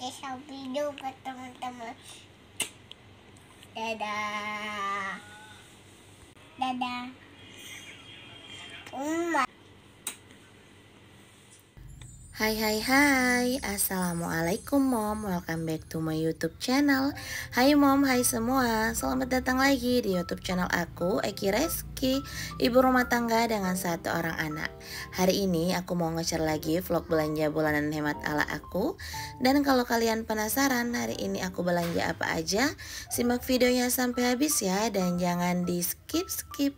video buat teman-teman. Dadah. Dadah. Hai, Assalamualaikum Mom, welcome back to my YouTube channel. Hai Mom, hai semua, selamat datang lagi di YouTube channel aku, Eki Reski, ibu rumah tangga dengan satu orang anak. Hari ini aku mau nge-share lagi vlog belanja bulanan hemat ala aku. Dan kalau kalian penasaran hari ini aku belanja apa aja, simak videonya sampai habis ya, dan jangan di skip.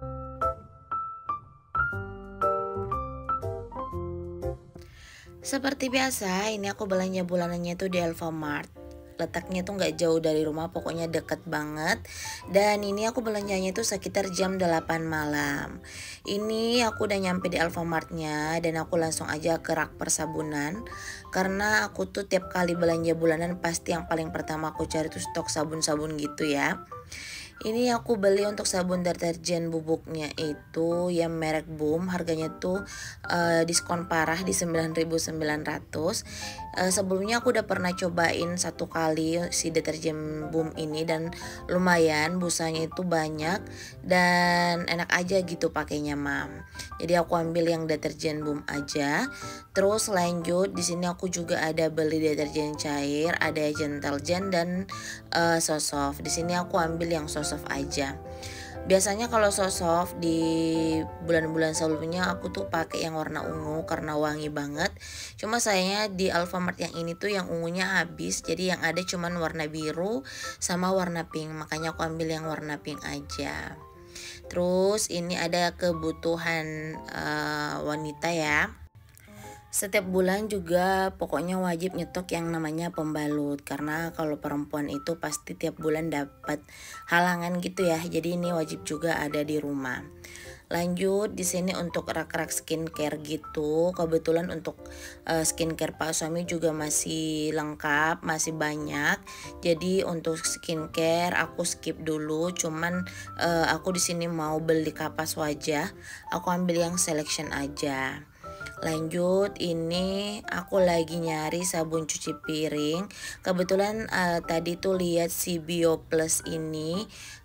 Seperti biasa, ini aku belanja bulanannya tuh di Alfamart. Letaknya tuh nggak jauh dari rumah, pokoknya deket banget. Dan ini aku belanjanya tuh sekitar jam 8 malam. Ini aku udah nyampe di Alfamartnya dan aku langsung aja ke rak persabunan. Karena aku tuh tiap kali belanja bulanan pasti yang paling pertama aku cari tuh stok sabun-sabun gitu ya. Ini aku beli untuk sabun deterjen bubuknya itu yang merek Boom, harganya tuh diskon parah di 9.900. Sebelumnya aku udah pernah cobain satu kali si deterjen Boom ini dan lumayan, busanya itu banyak dan enak aja gitu pakainya Mam. Jadi aku ambil yang deterjen Boom aja. Terus lanjut di sini aku juga ada beli deterjen cair, ada Gentle Gen dan Sosoft. Di sini aku ambil yang Sosoft aja. Biasanya kalau Sosoft di bulan-bulan sebelumnya aku tuh pakai yang warna ungu karena wangi banget. Cuma sayangnya di Alfamart yang ini tuh yang ungunya habis, jadi yang ada cuman warna biru sama warna pink. Makanya aku ambil yang warna pink aja. Terus ini ada kebutuhan wanita ya. Setiap bulan juga pokoknya wajib nyetok yang namanya pembalut, karena kalau perempuan itu pasti tiap bulan dapat halangan gitu ya. Jadi ini wajib juga ada di rumah. Lanjut di sini untuk rak-rak skincare gitu. Kebetulan untuk skincare Pak suami juga masih lengkap, masih banyak. Jadi untuk skincare aku skip dulu. Cuman aku di sini mau beli kapas wajah. Aku ambil yang selection aja. Lanjut ini aku lagi nyari sabun cuci piring. Kebetulan tadi tuh lihat si Bio Plus ini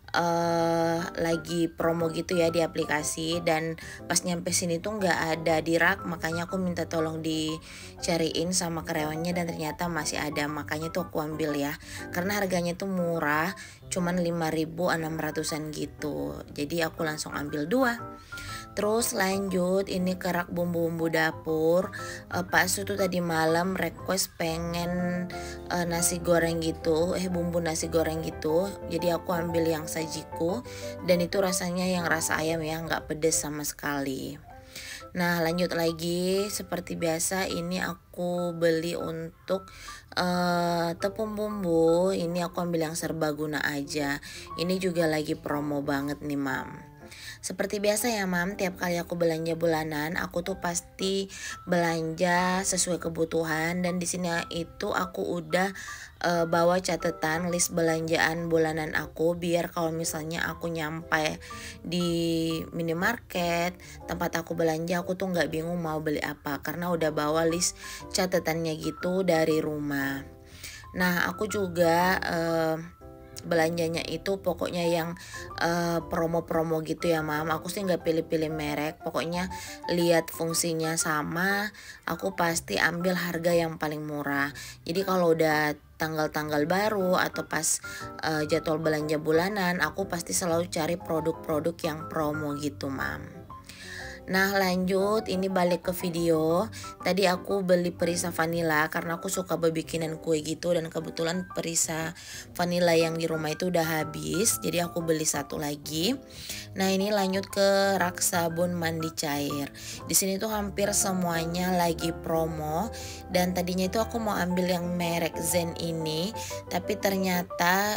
lagi promo gitu ya di aplikasi, dan pas nyampe sini tuh nggak ada di rak, makanya aku minta tolong dicariin sama karyawannya dan ternyata masih ada, makanya tuh aku ambil ya karena harganya tuh murah, cuman 5.600-an gitu, jadi aku langsung ambil dua. Terus lanjut ini kerak bumbu-bumbu dapur. Pak Su tuh tadi malam request pengen nasi goreng gitu, bumbu nasi goreng gitu. Jadi aku ambil yang sajiku dan itu rasanya yang rasa ayam ya, nggak pedes sama sekali. Nah lanjut lagi seperti biasa ini aku beli untuk tepung bumbu. Ini aku ambil yang serbaguna aja. Ini juga lagi promo banget nih Mam. Seperti biasa ya Mam, tiap kali aku belanja bulanan, aku tuh pasti belanja sesuai kebutuhan, dan di sini itu aku udah bawa catatan list belanjaan bulanan aku, biar kalau misalnya aku nyampe di minimarket tempat aku belanja, aku tuh nggak bingung mau beli apa karena udah bawa list catatannya gitu dari rumah. Nah aku juga belanjanya itu pokoknya yang promo-promo gitu ya Mam. Aku sih nggak pilih-pilih merek, pokoknya lihat fungsinya sama, aku pasti ambil harga yang paling murah. Jadi kalau udah tanggal-tanggal baru atau pas jadwal belanja bulanan, aku pasti selalu cari produk-produk yang promo gitu Mam. Nah lanjut ini balik ke video. Tadi aku beli perisa vanilla karena aku suka bikinan kue gitu, dan kebetulan perisa vanilla yang di rumah itu udah habis, jadi aku beli satu lagi. Nah ini lanjut ke rak sabun mandi cair. Di sini tuh hampir semuanya lagi promo, dan tadinya itu aku mau ambil yang merek Zen ini, tapi ternyata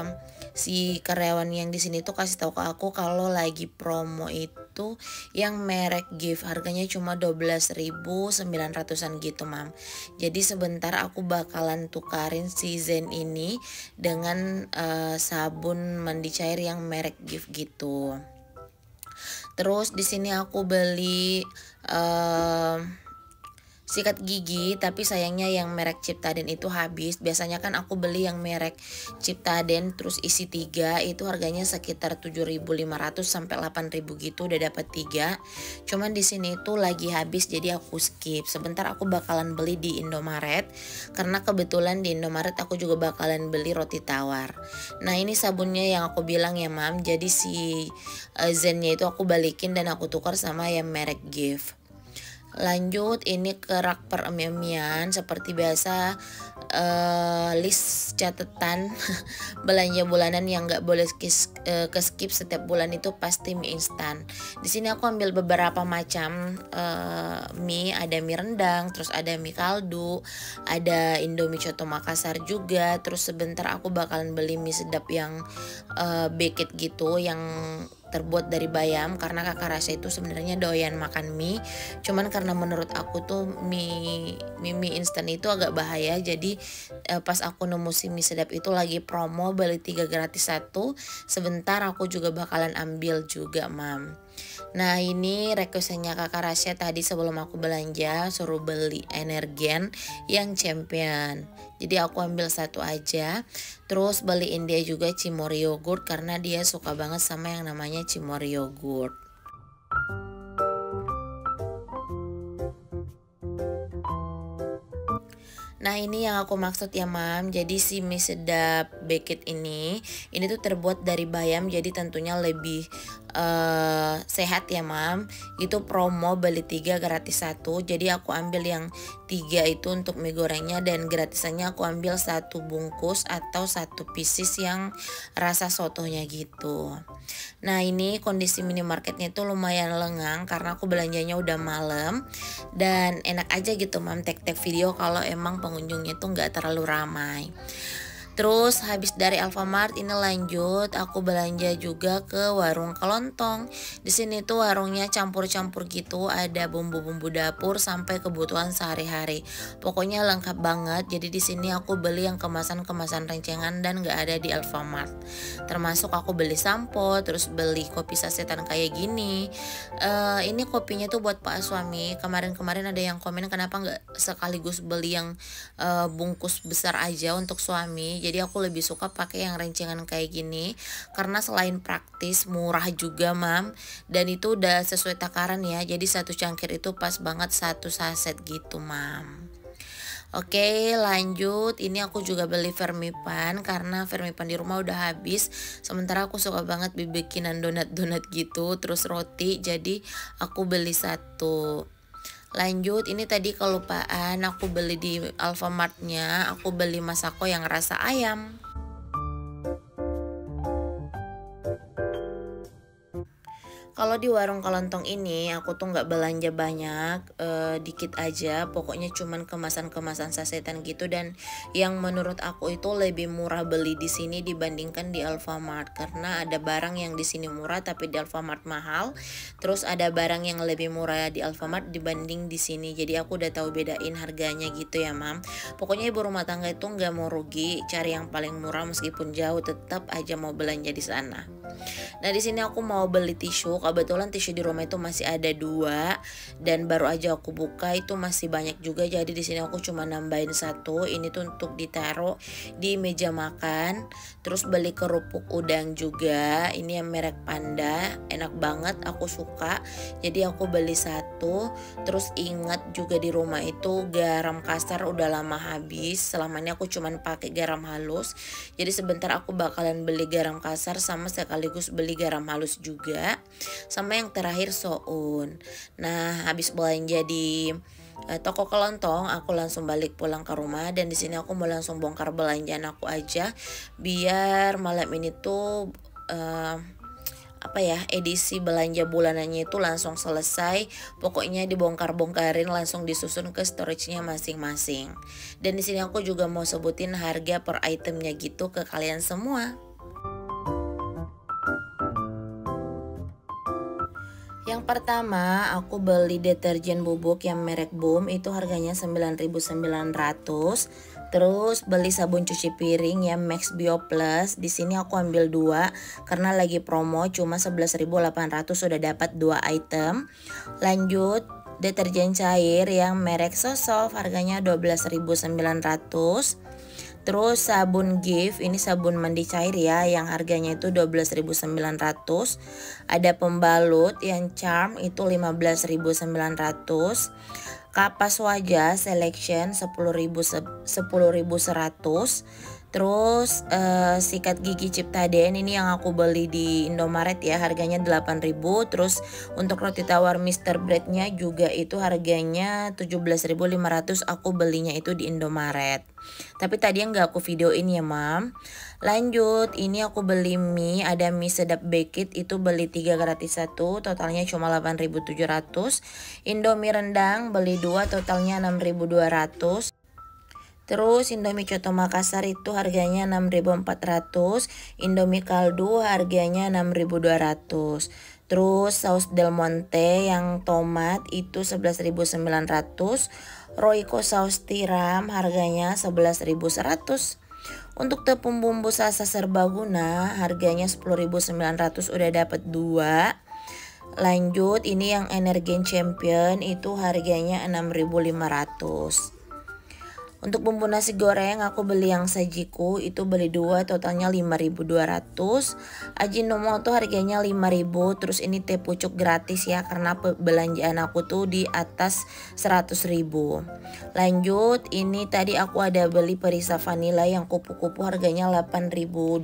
si karyawan yang di sini tuh kasih tahu ke aku kalau lagi promo itu yang merek Gift, harganya cuma 12.900-an gitu Mam. Jadi sebentar aku bakalan tukarin si Zen ini dengan sabun mandi cair yang merek Gift gitu. Terus di sini aku beli sikat gigi, tapi sayangnya yang merek Ciptaden itu habis. Biasanya kan aku beli yang merek Ciptaden terus isi 3 itu harganya sekitar 7.500 sampai 8.000 gitu, udah dapat 3. Cuman di sini itu lagi habis jadi aku skip. Sebentar aku bakalan beli di Indomaret karena kebetulan di Indomaret aku juga bakalan beli roti tawar. Nah, ini sabunnya yang aku bilang ya, Mam. Jadi si Zennya itu aku balikin dan aku tukar sama yang merek Gift. Lanjut, ini kerak peremian seperti biasa, list catatan belanja bulanan yang nggak boleh ke skip setiap bulan itu pasti mie instan. Di sini aku ambil beberapa macam mie, ada mie rendang, terus ada mie kaldu, ada Indomie Coto Makassar juga. Terus sebentar aku bakalan beli mie sedap yang beket gitu, yang terbuat dari bayam, karena kakak Rasya itu sebenarnya doyan makan mie, cuman karena menurut aku tuh mie instan itu agak bahaya. Jadi pas aku nemu si mie sedap itu lagi promo beli 3 gratis 1, sebentar aku juga bakalan ambil juga, Mam. Nah, ini requestannya kakak Rasya tadi sebelum aku belanja, suruh beli Energen yang champion. Jadi aku ambil 1 aja. Terus beliin dia juga Cimory yogurt karena dia suka banget sama yang namanya Cimory yogurt. Nah, ini yang aku maksud ya, Mam. Jadi si mie sedap beket ini tuh terbuat dari bayam, jadi tentunya lebih sehat ya, Mam. Itu promo beli 3 gratis 1. Jadi aku ambil yang 3 itu untuk mie gorengnya, dan gratisannya aku ambil 1 bungkus atau 1 pieces yang rasa sotonya gitu. Nah, ini kondisi minimarketnya itu lumayan lengang karena aku belanjanya udah malam, dan enak aja gitu, Mam, tag video kalau emang pengunjungnya tuh nggak terlalu ramai. Terus habis dari Alfamart ini lanjut aku belanja juga ke warung kelontong. Di sini tuh warungnya campur-campur gitu, ada bumbu-bumbu dapur sampai kebutuhan sehari-hari. Pokoknya lengkap banget. Jadi di sini aku beli yang kemasan-kemasan rencengan dan gak ada di Alfamart. Termasuk aku beli sampo, terus beli kopi sasetan kayak gini. Ini kopinya tuh buat Pak suami. Kemarin-kemarin ada yang komen kenapa nggak sekaligus beli yang bungkus besar aja untuk suami. Jadi aku lebih suka pakai yang rencengan kayak gini karena selain praktis, murah juga, Mam, dan itu udah sesuai takaran ya. Jadi 1 cangkir itu pas banget 1 saset gitu, Mam. Oke, lanjut. Ini aku juga beli Fermipan karena Fermipan di rumah udah habis. Sementara aku suka banget bikinan donat-donat gitu, terus roti. Jadi aku beli 1. Lanjut, ini tadi kelupaan aku beli di Alfamartnya, aku beli Masako yang rasa ayam. Kalau di warung kelontong ini aku tuh nggak belanja banyak, dikit aja. Pokoknya cuman kemasan-kemasan sasetan gitu, dan yang menurut aku itu lebih murah beli di sini dibandingkan di Alfamart karena ada barang yang di sini murah tapi di Alfamart mahal. Terus ada barang yang lebih murah di Alfamart dibanding di sini. Jadi aku udah tahu bedain harganya gitu ya, Mam. Pokoknya ibu rumah tangga itu nggak mau rugi, cari yang paling murah meskipun jauh, tetap aja mau belanja di sana. Nah, di sini aku mau beli tisu. Kebetulan tisu di rumah itu masih ada 2 dan baru aja aku buka, itu masih banyak juga. Jadi di sini aku cuma nambahin 1. Ini tuh untuk ditaruh di meja makan. Terus beli kerupuk udang juga. Ini yang merek Panda, enak banget, aku suka. Jadi aku beli 1. Terus ingat juga di rumah itu garam kasar udah lama habis. Selama ini aku cuma pakai garam halus. Jadi sebentar aku bakalan beli garam kasar sama sekaligus beli garam halus juga. Sama yang terakhir soun. Nah, habis belanja di toko kelontong, aku langsung balik pulang ke rumah, dan di sini aku mau langsung bongkar belanjaan aku aja biar malam ini tuh edisi belanja bulanannya itu langsung selesai. Pokoknya dibongkar-bongkarin, langsung disusun ke storage-nya masing-masing. Dan di sini aku juga mau sebutin harga per itemnya gitu ke kalian semua. Yang pertama, aku beli deterjen bubuk yang merek Boom, itu harganya 9.900. Terus beli sabun cuci piring yang Max Bio Plus. Di sini aku ambil 2 karena lagi promo, cuma 11.800 sudah dapat 2 item. Lanjut, deterjen cair yang merek Sosof, harganya 12.900. Terus sabun Gift, ini sabun mandi cair ya, yang harganya itu 12.900. Ada pembalut yang Charm itu 15.900. Kapas wajah Selection 10.100. Terus sikat gigi Ciptaden ini yang aku beli di Indomaret ya, harganya 8.000. Terus untuk roti tawar Mr. Bread-nya juga itu harganya 17.500, aku belinya itu di Indomaret. Tapi tadi nggak aku videoin ya mam. Lanjut, ini aku beli mie, ada mie sedap Bekit itu beli 3 gratis 1, totalnya cuma 8.700. Indomie rendang beli 2, totalnya 6.200. Terus Indomie Coto Makassar itu harganya 6.400, Indomie kaldu harganya 6.200. Terus saus Del Monte yang tomat itu 11.900, Royco saus tiram harganya 11.100. Untuk tepung bumbu Sasa serbaguna harganya 10.900, udah dapat 2. Lanjut, ini yang Energen Champion itu harganya 6.500. Untuk bumbu nasi goreng aku beli yang Sajiku itu beli 2, totalnya 5.200. Ajinomoto harganya 5.000. Terus ini teh pucuk gratis ya, karena belanjaan aku tuh di atas 100.000. Lanjut, ini tadi aku ada beli perisa vanilla yang kupu-kupu harganya 8.200.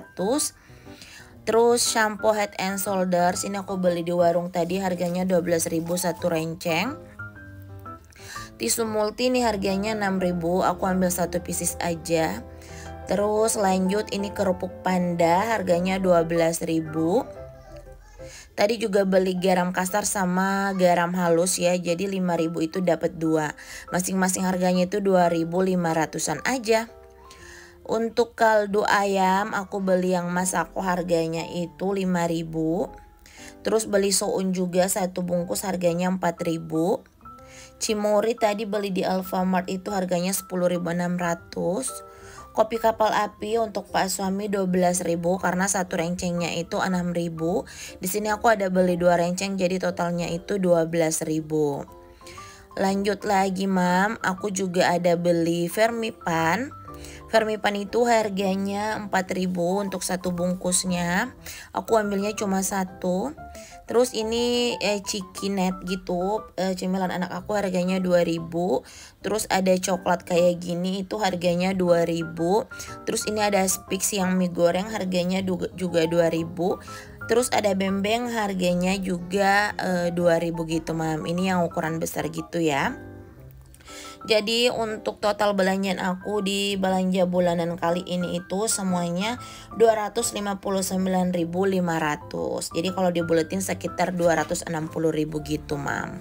Terus shampoo Head and Shoulders ini aku beli di warung tadi, harganya 12.000 satu renceng. Tisu multi ini harganya 6.000, aku ambil 1 pieces aja. Terus lanjut, ini kerupuk panda harganya 12.000. Tadi juga beli garam kasar sama garam halus ya, jadi 5.000 itu dapat 2. Masing-masing harganya itu 2.500-an aja. Untuk kaldu ayam aku beli yang Masako, harganya itu 5.000. Terus beli soun juga 1 bungkus harganya 4.000. Cimori tadi beli di Alfamart itu harganya 10.600. Kopi kapal api untuk Pak Suami 12.000 karena satu rencengnya itu 6.000. Di sini aku ada beli 2 renceng jadi totalnya itu 12.000. Lanjut lagi mam, aku juga ada beli Fermipan. Fermipan itu harganya 4.000 untuk 1 bungkusnya. Aku ambilnya cuma 1. Terus ini Cikinet gitu, cemilan anak aku harganya 2.000. Terus ada coklat kayak gini itu harganya 2.000. Terus ini ada Spix yang mie goreng harganya juga 2.000. Terus ada bembeng harganya juga 2.000 gitu mam. Ini yang ukuran besar gitu ya. Jadi untuk total belanjaan aku di belanja bulanan kali ini itu semuanya 259.500. Jadi kalau dibuletin sekitar 260.000 gitu mam.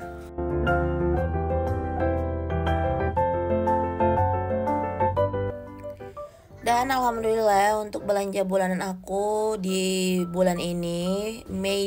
Dan alhamdulillah untuk belanja bulanan aku di bulan ini Mei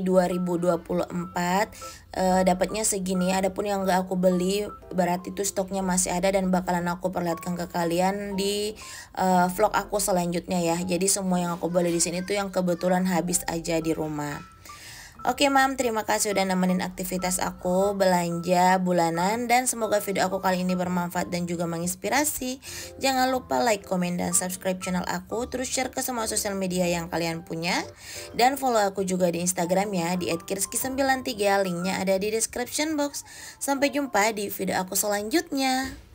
2024 dapatnya segini. Adapun yang gak aku beli berarti itu stoknya masih ada dan bakalan aku perlihatkan ke kalian di vlog aku selanjutnya ya. Jadi semua yang aku beli di sini tuh yang kebetulan habis aja di rumah. Oke mam, terima kasih udah nemenin aktivitas aku belanja bulanan dan semoga video aku kali ini bermanfaat dan juga menginspirasi. Jangan lupa like, komen, dan subscribe channel aku. Terus share ke semua sosial media yang kalian punya. Dan follow aku juga di Instagram ya, di @kirski93, linknya ada di description box. Sampai jumpa di video aku selanjutnya.